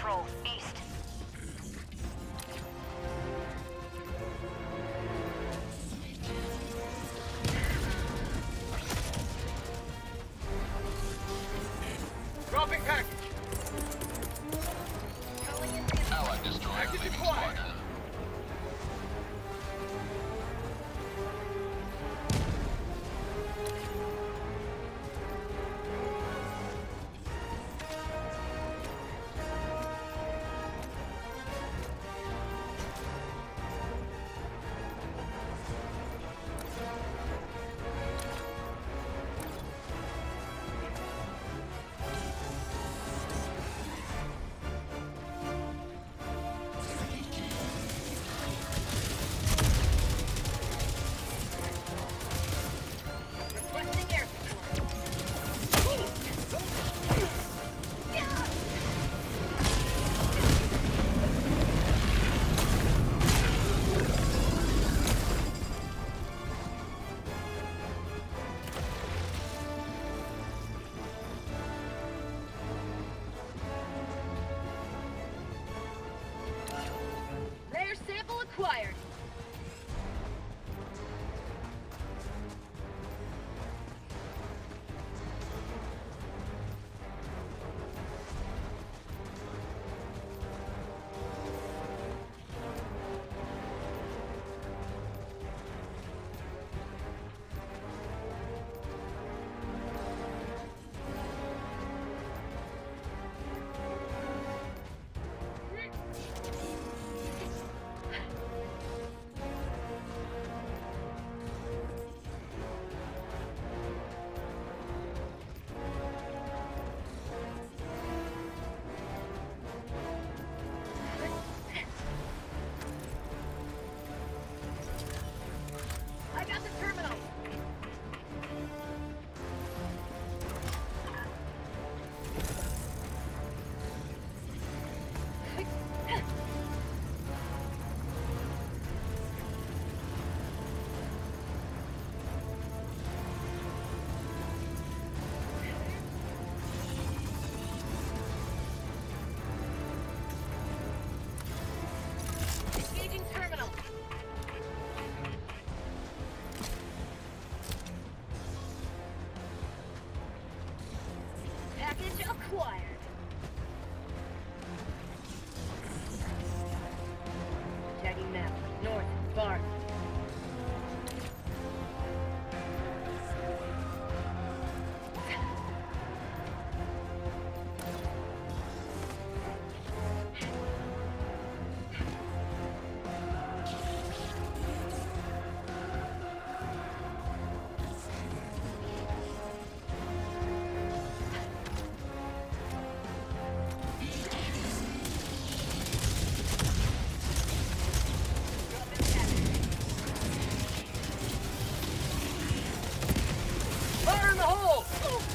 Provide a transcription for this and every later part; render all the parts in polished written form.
patrol, east. Dropping package. Allied destroyer Package leaving acquired. squadron. Requesting air support. Layer sample acquired. I got the terminal. Engaging terminal. Package acquired. Tagging map. North. Bar. Fire in the hole!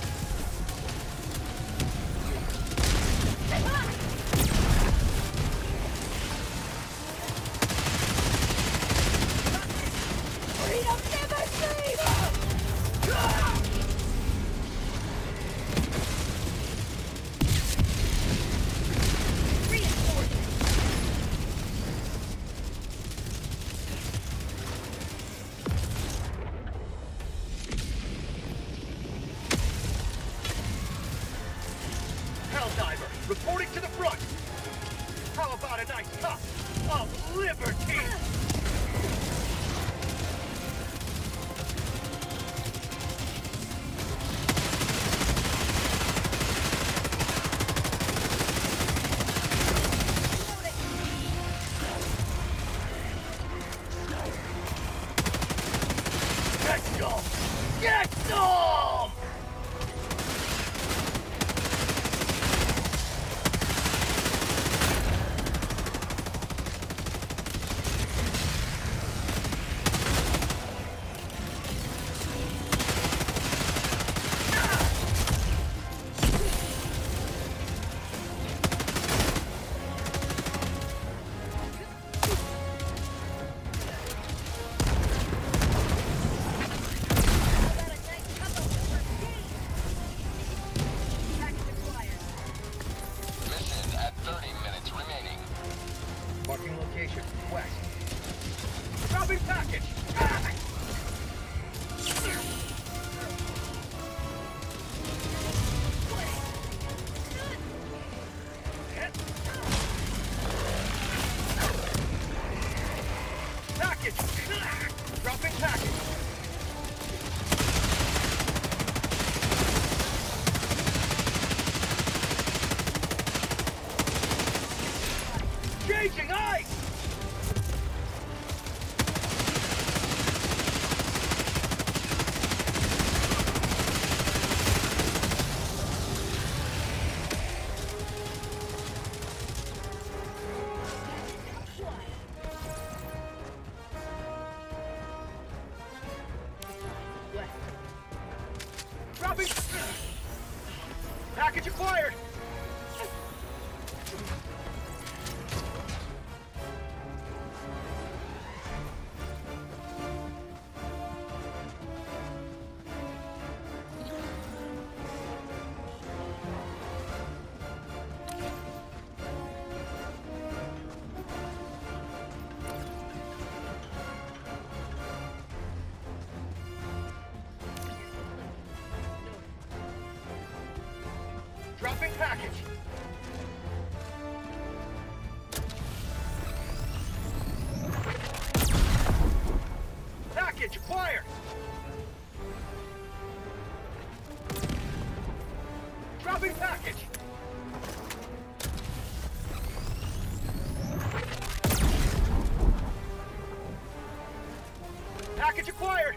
Freedom never sleeps! Reinforcements! Helldiver, reporting to the front. How about a nice cup of liberty? Get some! Get some! How about a nice cup of Package acquired! Dropping package. Package acquired. Dropping package. Package acquired.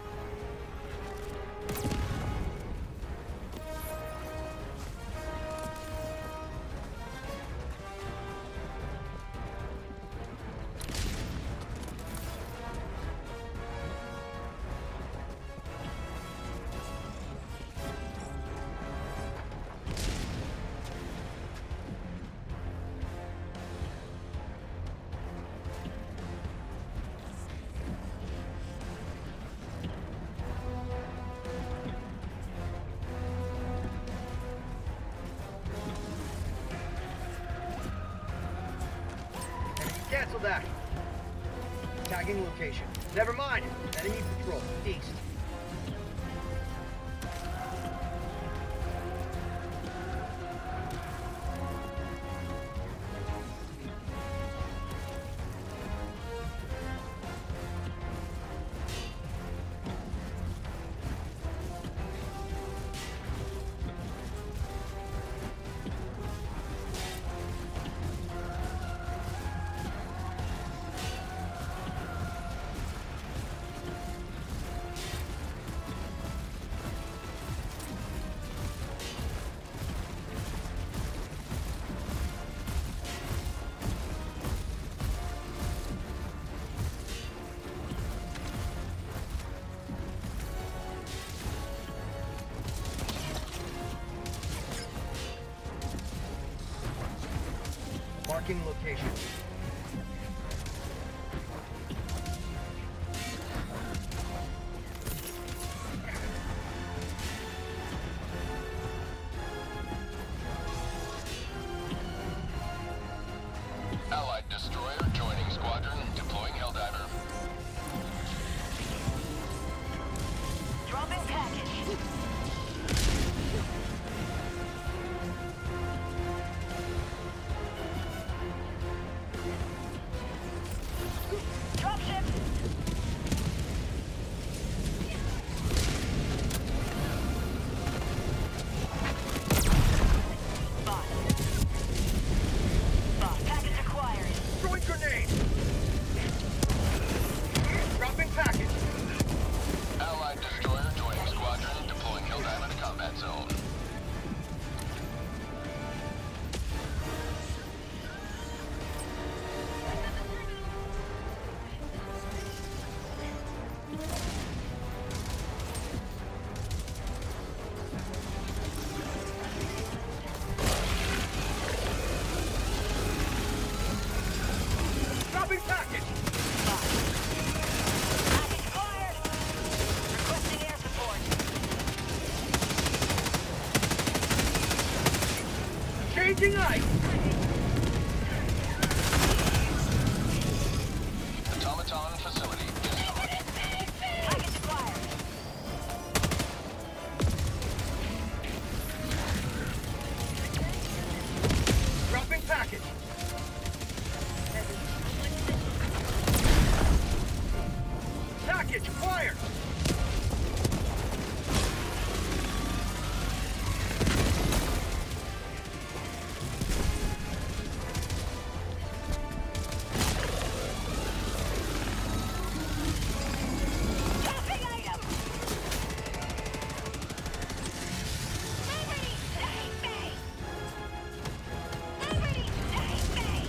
Cancel that. Tagging location. Never mind. Enemy patrol. East. Marking location. Allied destroyer joining squadron, deploying Helldiver. Dropping package. Dropship. Package acquired. Throwing grenade. Dropping package. Allied destroyer joining squadron, deploying Helldiver to combat zone. Dropping package. Package acquired. Requesting air support. Changing ice. Automaton facility destroyed. Package acquired. Dropping package. Package acquired. Dropping item. Liberty, stay base. Liberty, stay base.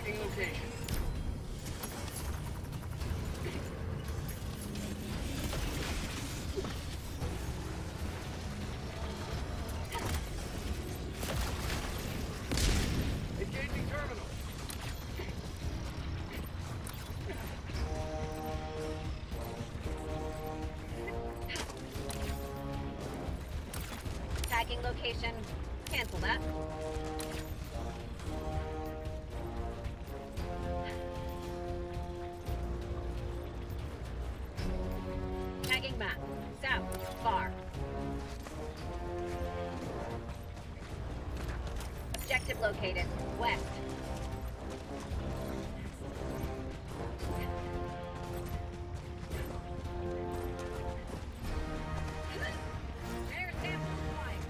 Marking location. Engaging terminal. Tagging location. Cancel that. Tagging map. South. Far. Objective located. West. Air sample flight.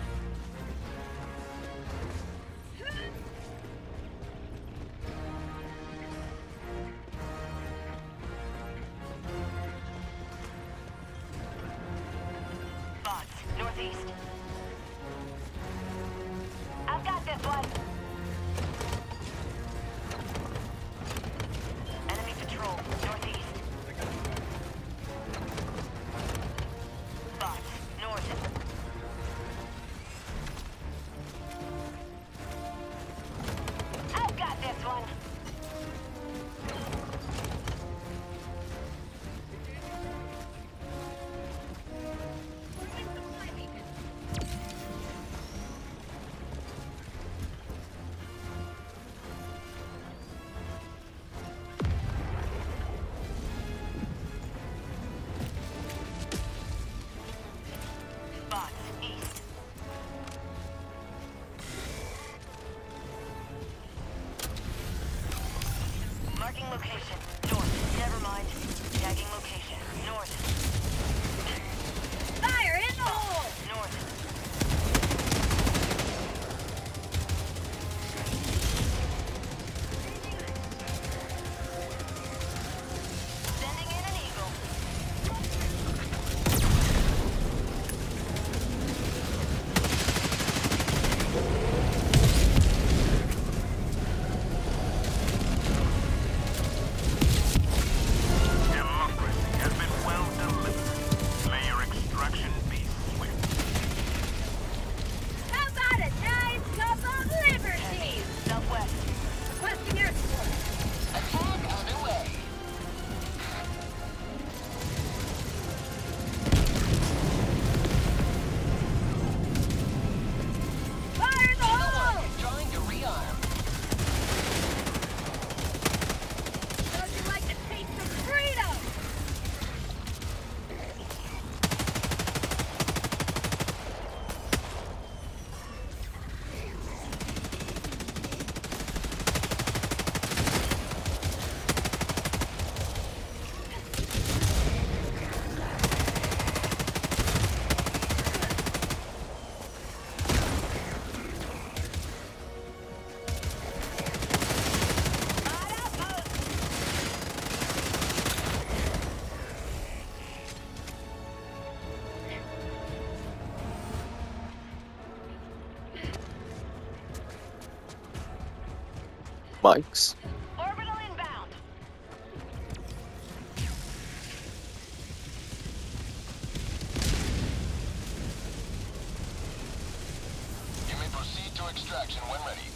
Bots, northeast. I've got this one. Enemy patrol, northeast. Bots, north. I've got this one. Throwing supply beacon. Bots, east. Marking location, north. Never mind. Tagging location, north. Fire in the hole! North. Sending in an eagle. Democracy has been well delivered. May your extraction be swift. How about a nice cup of liberty? Southwest. Requesting air support. Attack underway. Fire in the hole! Trying to rearm. Don't you like the taste of freedom? Mics. Orbital inbound. You may proceed to extraction when ready.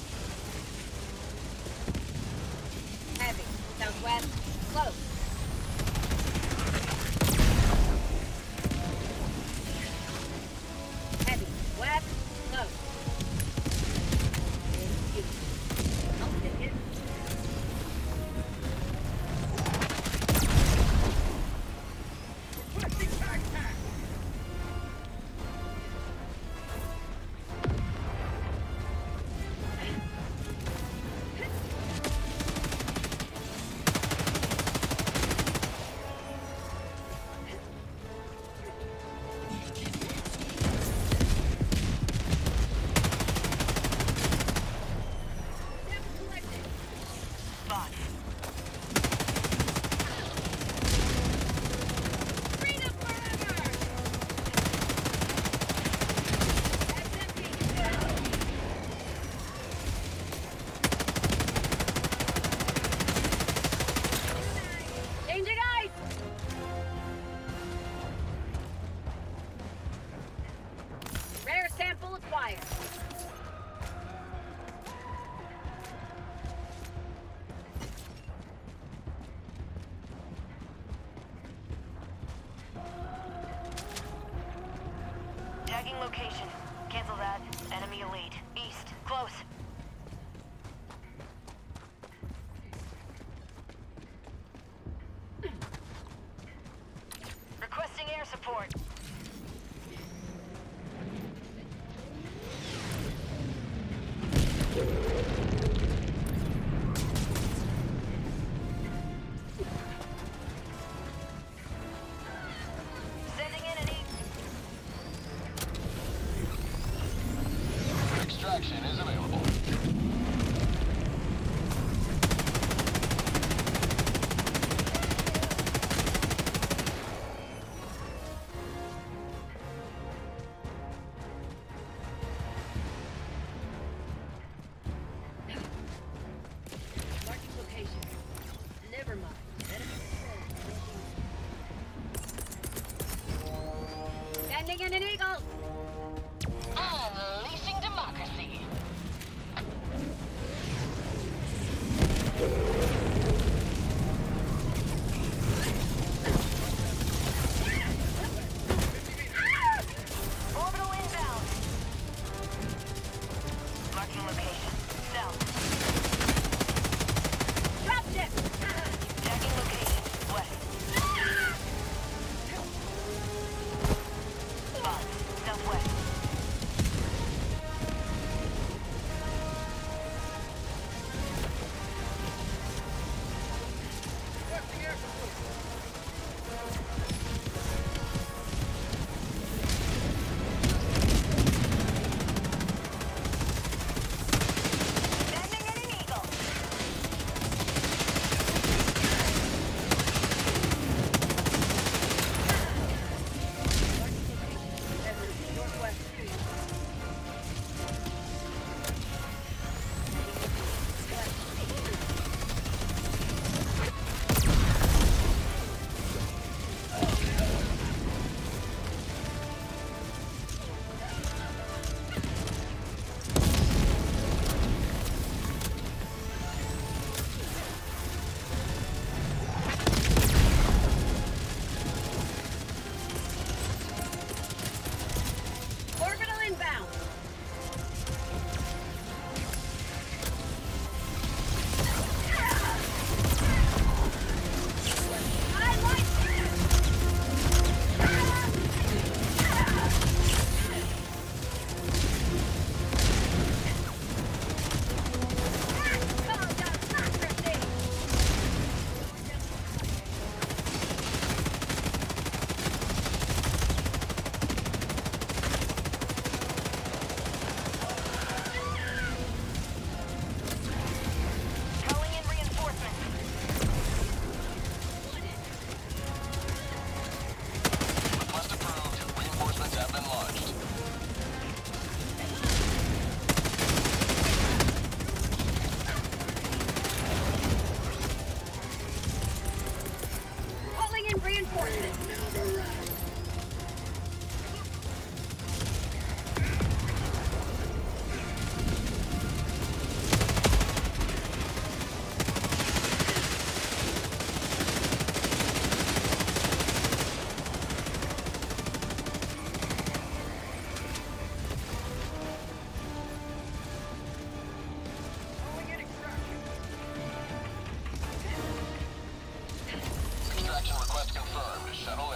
Heavy. Southwest. Close. Heavy. West. Close. I'll take it. Requesting tag tag. location. Cancel that. Enemy elite. East. Close. Requesting air support. Sending in an Extraction is available. Marking location. Never mind. Sending in an eagle. Unleashing democracy. Orbital inbound. Marking location. South. Dropship. Tagging location. West. Spot. Southwest. Requesting air support. Sending in an eagle. Northwest. Orbital inbound. I like Calling in reinforcements. Request approved. Reinforcements have been launched. calling in reinforcements. Calling in extraction. Extraction request confirmed. Shuttle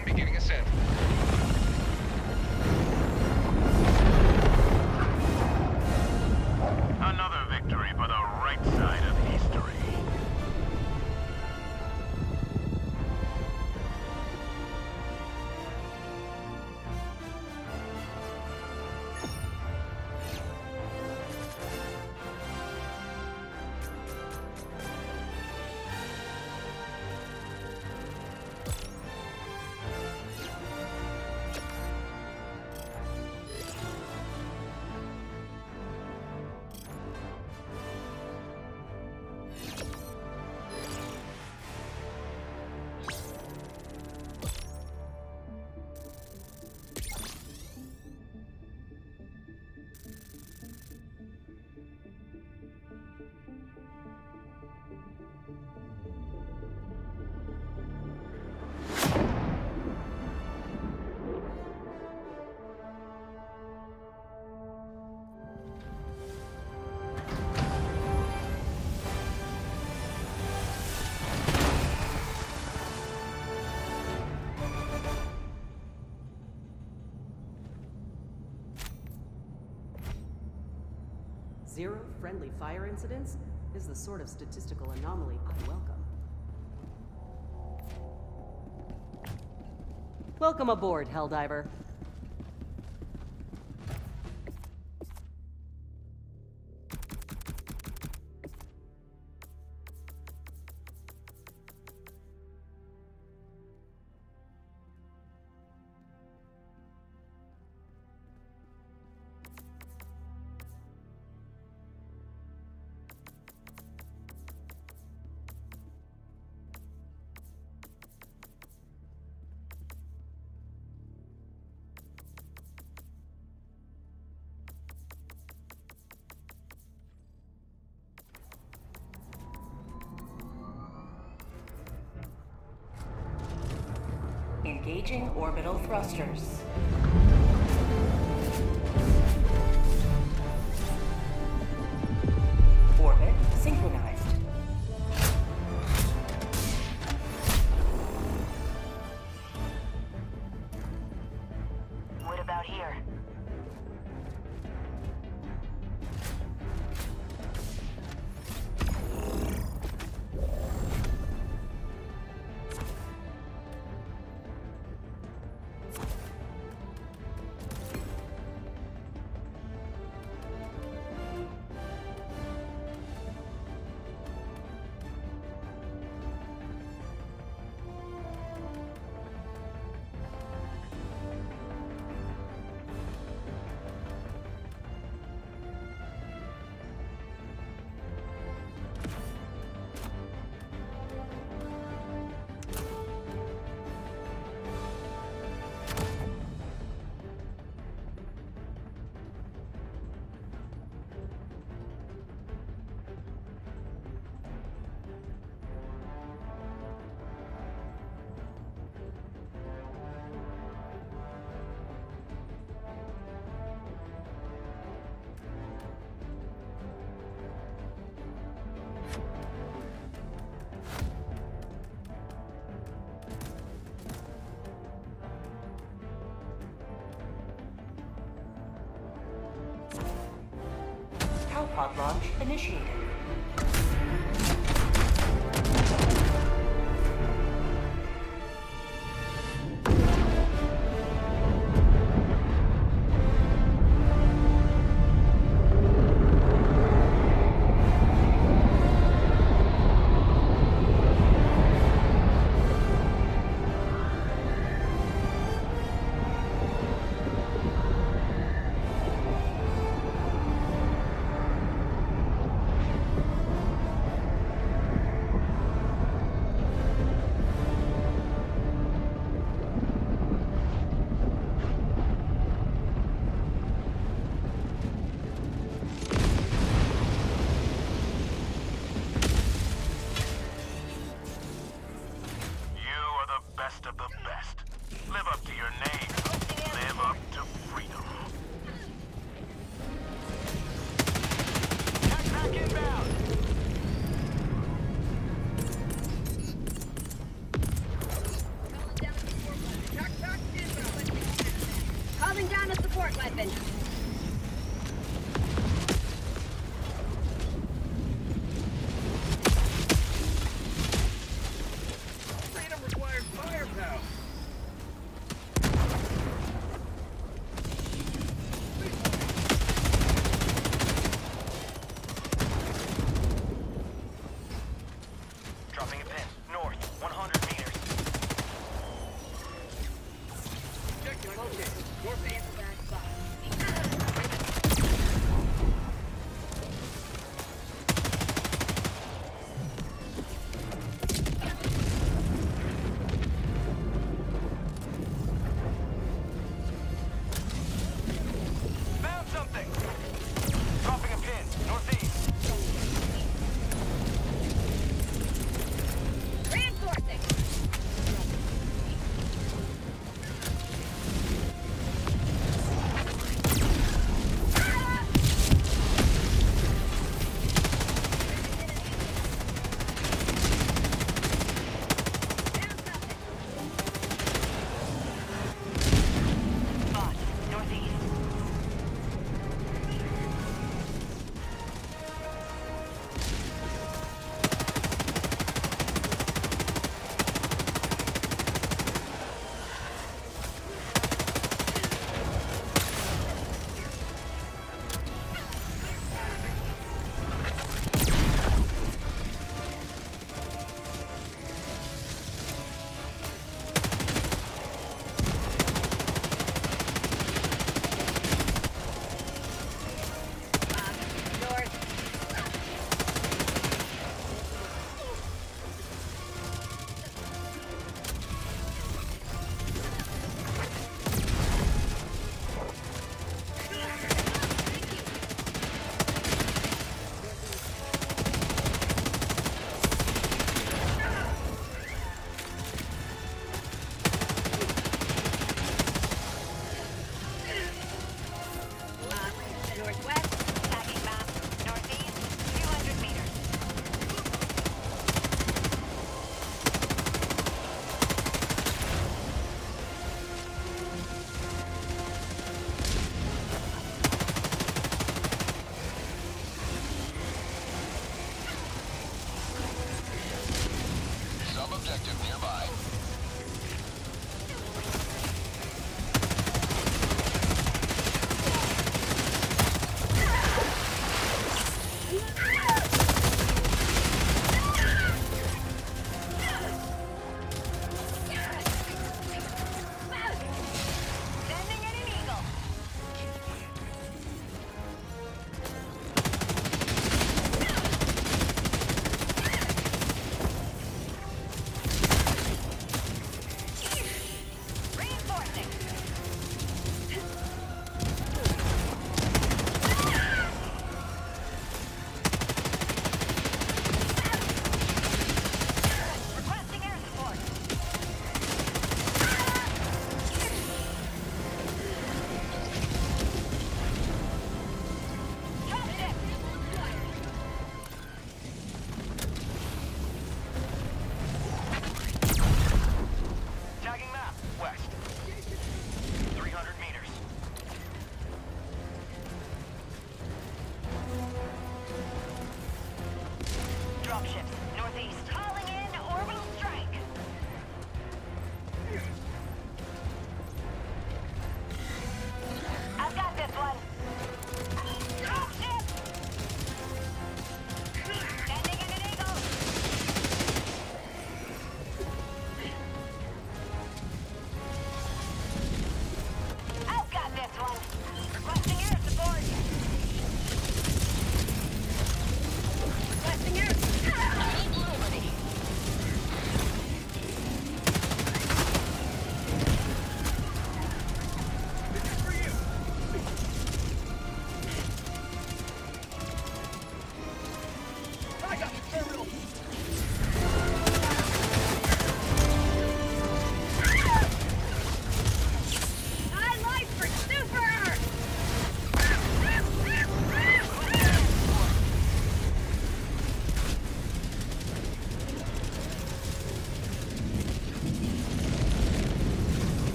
1 beginning ascent. Another victory for the right side of history. Zero friendly fire incidents is the sort of statistical anomaly I welcome. Welcome aboard, Helldiver. Engaging orbital thrusters. Orbit synchronized. What about here? Pod launch initiated. Support weapon. Freedom requires firepower. Dropping a pin. North, 100 meters. Objective located. Northeast. Found something! Dropping a pin. Northeast. Reinforcing.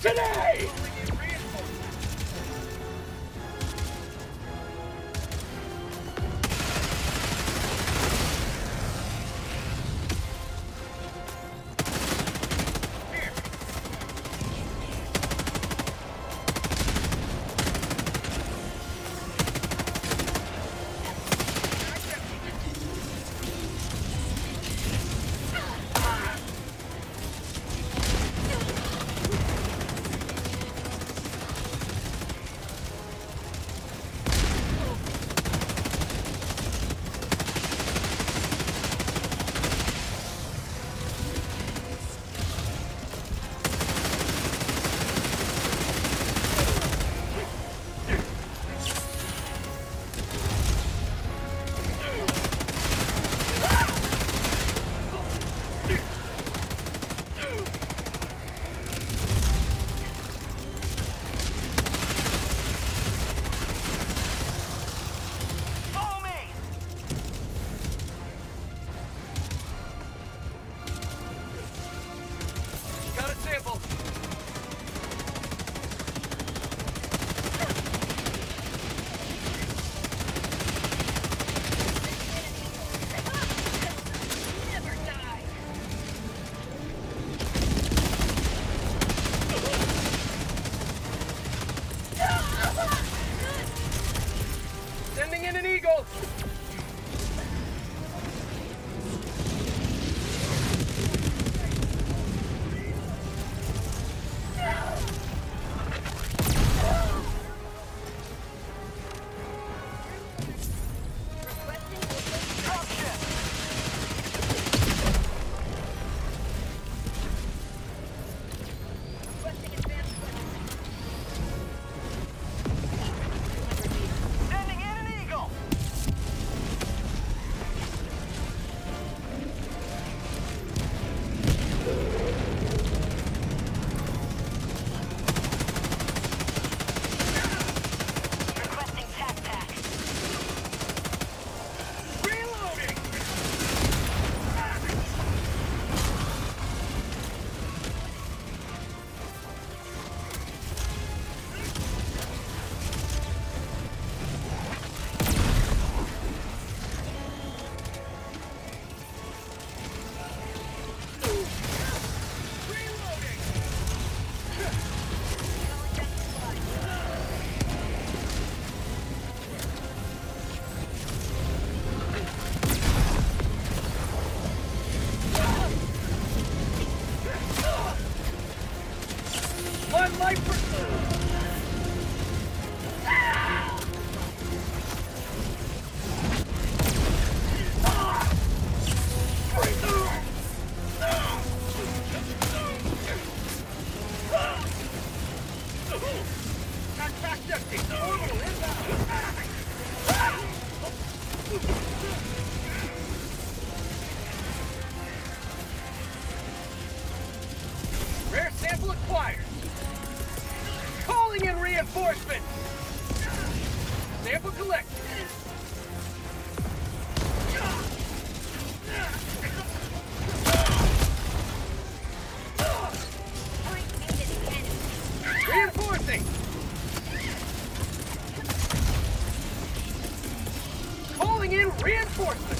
today! Sending in an eagle! One life for... Rare sample acquired. Calling in reinforcements. Sample collected. Reinforcing. Calling in reinforcements.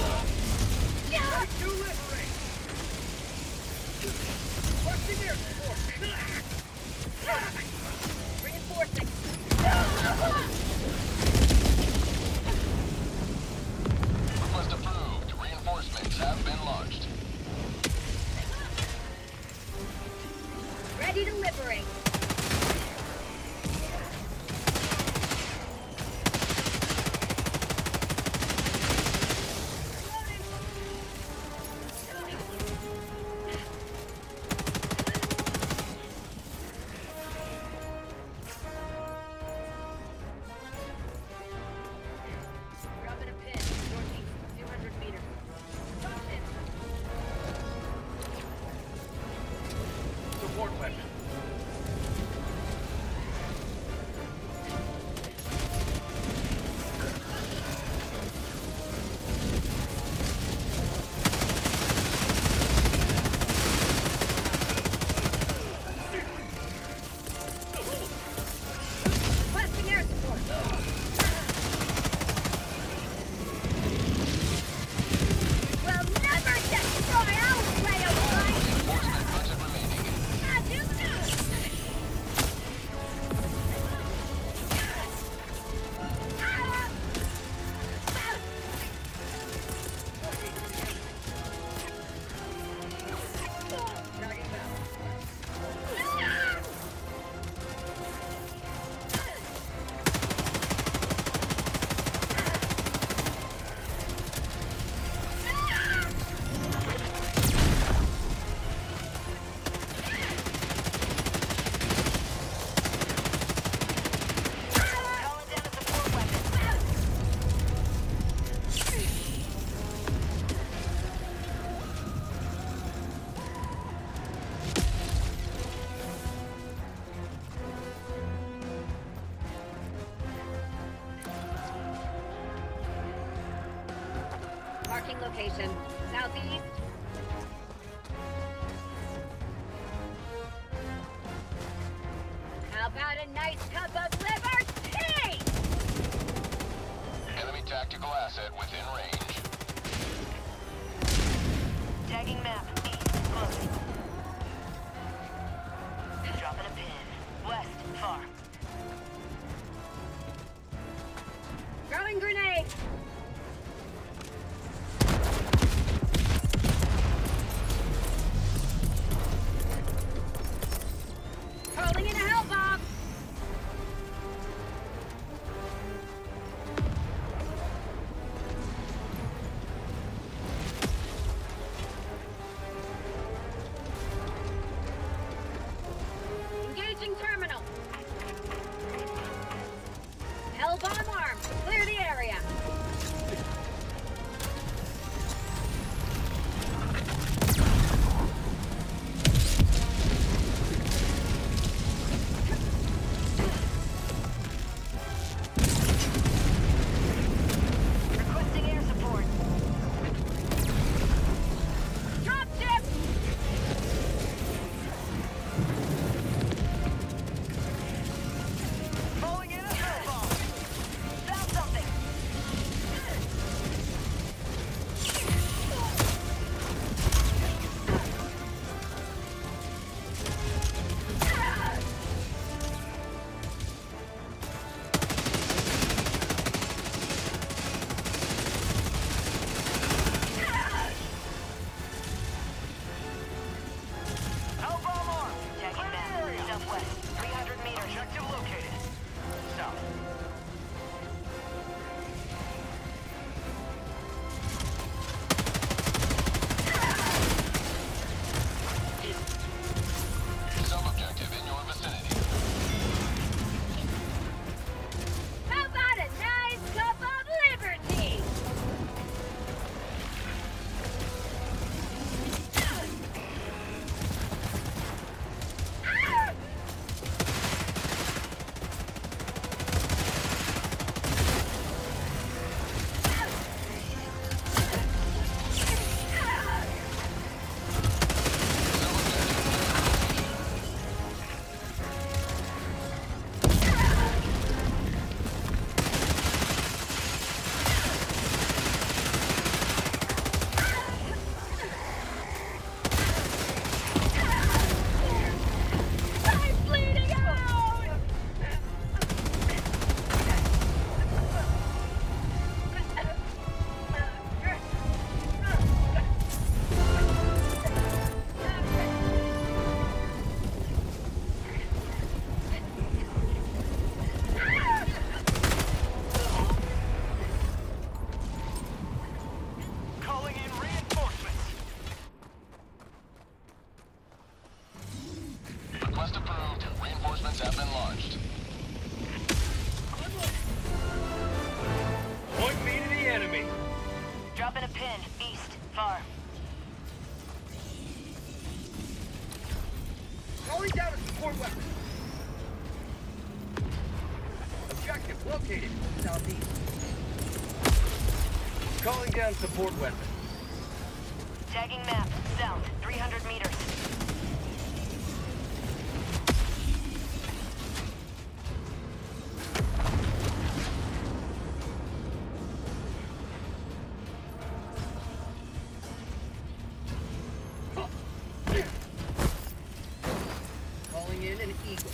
Two lift rate. What's in here for? Marking location. Southeast. How about a nice cup of liberty? Enemy tactical asset within range. Tagging map. East. Close. Dropping a pin. West. Far. Throwing grenade. Calling in a hell bomb. Engaging terminal. Hell bomb armed. Clear the area. Requesting air support. Drop ship. Falling in a hell bomb. Found something. Hell bomb armed. Tagging map. Southwest. 300 meters. Objective located. South. Sub-objective in your vicinity. How about a nice cup of liberty? I'm bleeding out! Calling in reinforcements. Request approved. Reinforcements have been launched. Point me to the enemy. Dropping a pin. East. Far. Calling down a support weapon. Objective located. Southeast. Calling down support weapon. Tagging map. South. 300 meters. Calling in an eagle.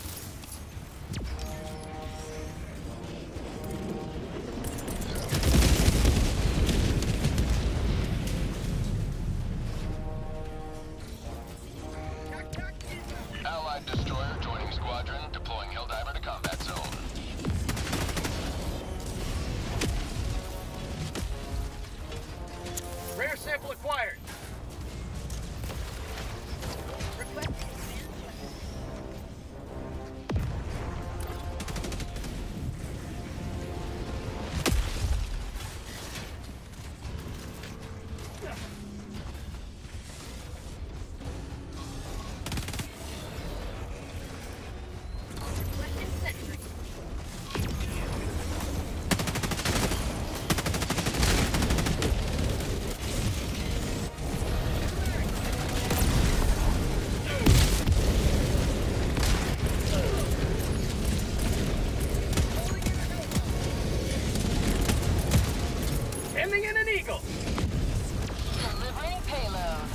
Sending in an eagle. Delivering payload.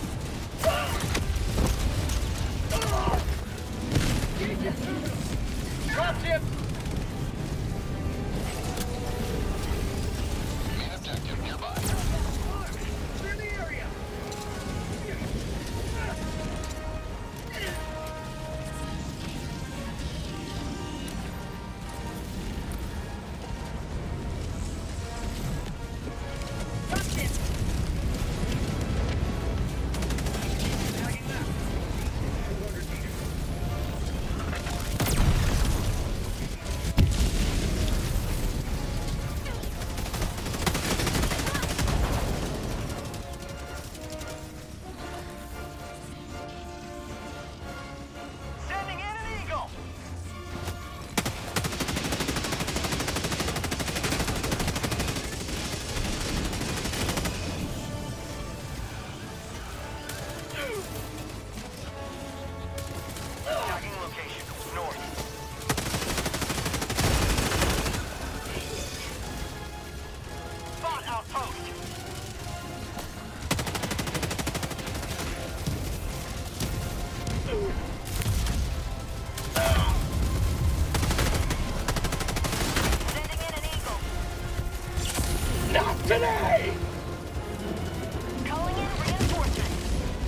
Dropship. Main objective nearby. Clear the area. Dropship. Tagging that. 200 meters. Sending in an eagle. Tagging location north. Spot outpost. Sending in an eagle. Not today! Calling in reinforcements.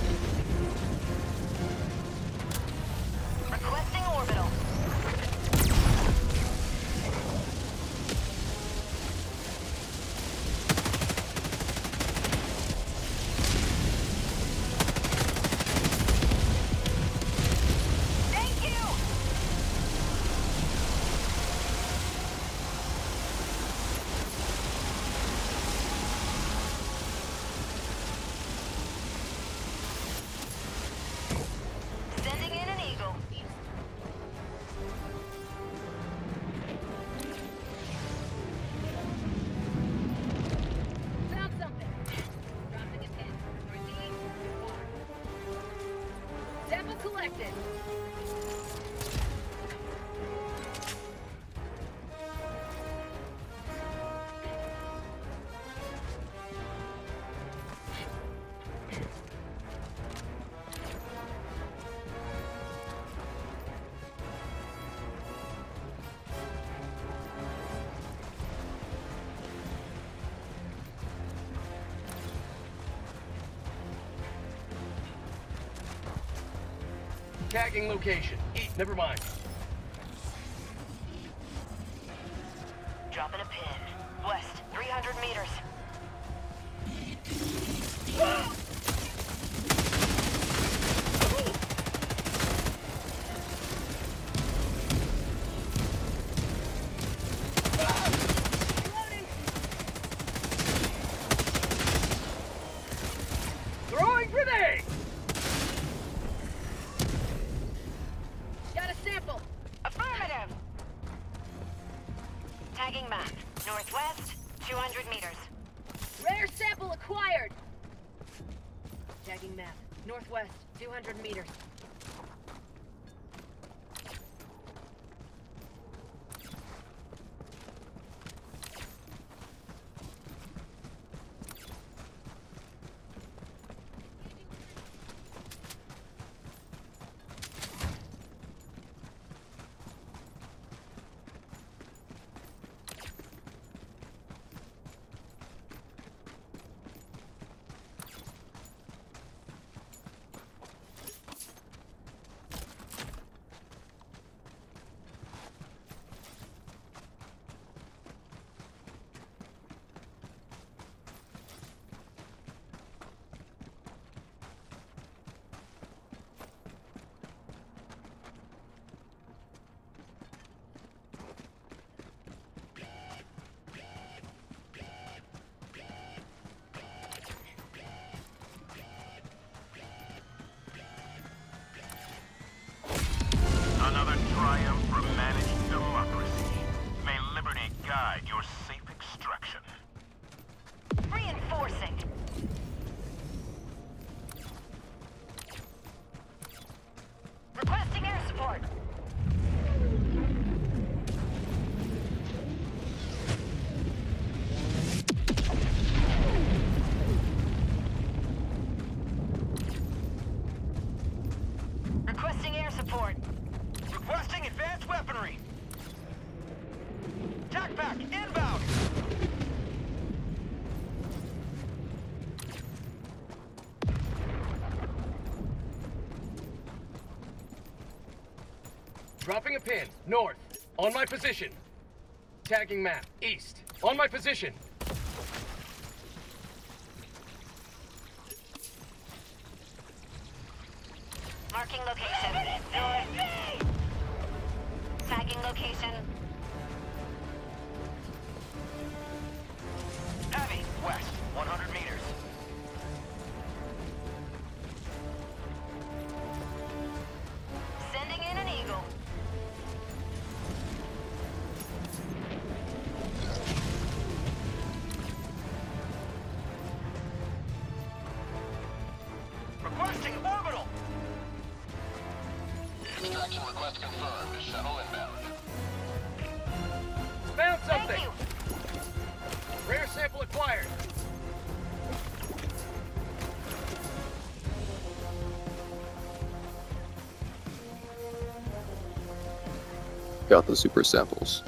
Requesting orbital. Thank you! Sending in an eagle. Found something. Dropping a pin. Northeast. Sample collected. Tagging location. Never mind. Dropping a pin. West, 300 meters. Throwing grenade! Got a sample. Affirmative! Tagging map. Northwest, 200 meters. Rare sample acquired. Tagging map. Northwest, 200 meters. Dropping a pin. North. On my position. Tagging map. East. On my position. Marking location. North. Tagging location. Heavy, west, 100 meters. Sending in an eagle. Requesting orbital. Extraction request confirmed. Shuttle inbound. Found Thank something. you. Rare sample acquired. Got the super samples.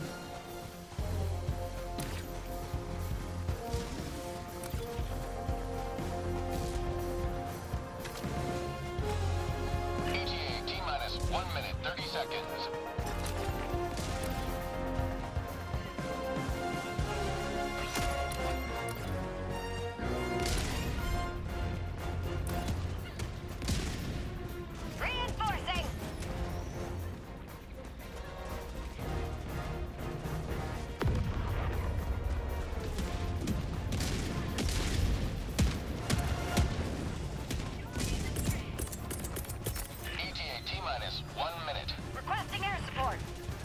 ETA T-minus 1 minute, 30 seconds. Reinforcing. ETA T-minus 1 minute. Requesting air support.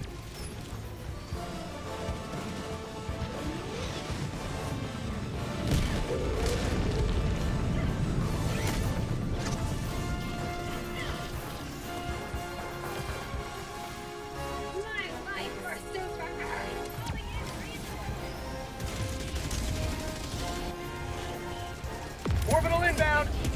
My life for Super Earth. Calling in reinforcements. Orbital inbound.